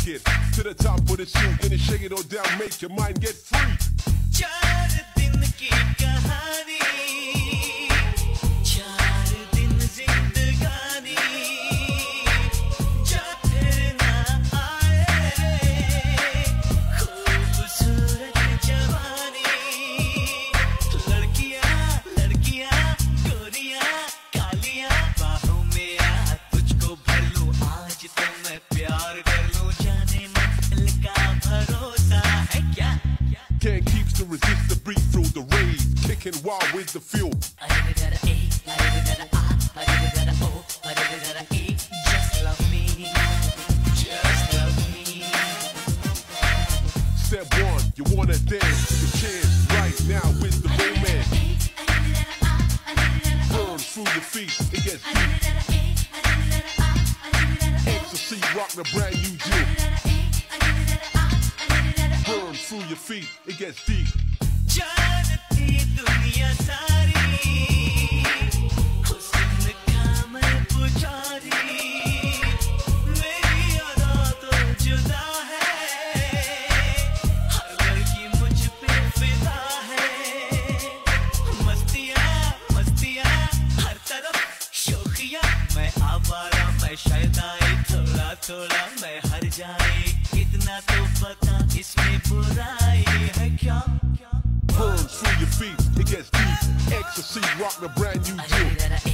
it to the top of the chute, then you shake it all down, make your mind get free. 4 दिन की कहानी, 4 दिन जिंदगानी, जो फिर ना आए, खूबसूरत जवानी, लड़कियां लड़कियां गोरियां कालियां बाहों में आ, तुझको भर लूं आज तो मैं प्यार कर लूं, जाने मन दिल का भरोसा है क्या? Can't keep to resist the beat through the rave, kicking wild with the fuel. Just love me, just love me. Step 1, you wanna dance, your chance right now with the romance. Burn through your feet, it gets deep. Ecstasy, rock the brand new deal. Burn through your feet, it gets deep. जानती दुनिया सारी, हुस्न का मैं पुजारी, मेरी अदा तो जुदा है, हर लड़की मुझ पे फिदा है, मस्तियाँ मस्तियाँ हर तरफ शौकियाँ, मैं आवारा मैं शैताई, थोड़ा थोड़ा मैं हर जाए, इतना तो पता इसमें बुराई है क्या? Burn through your feet, it gets deep. Ecstasy, rock the brand new deal.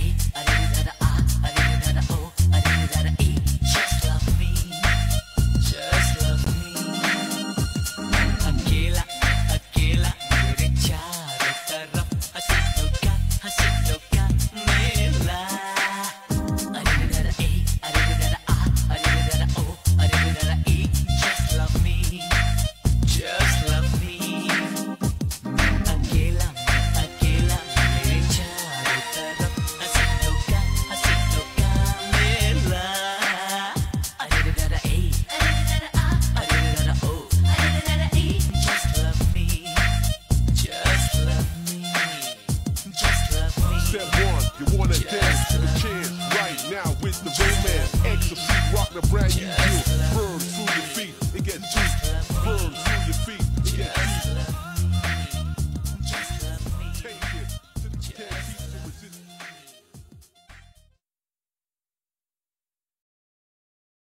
Just love me, just love me. अकेला अकेला मेरे चारों तरफ हसीनों का मेला. Just love me, just love me. अकेला अकेला मेरे चारों तरफ हसीनों का मेला. Just love me, just love me, just love me. Step 1, you wanna dance to the chance right now with the romance. Ecstasy, rock the brand new deal.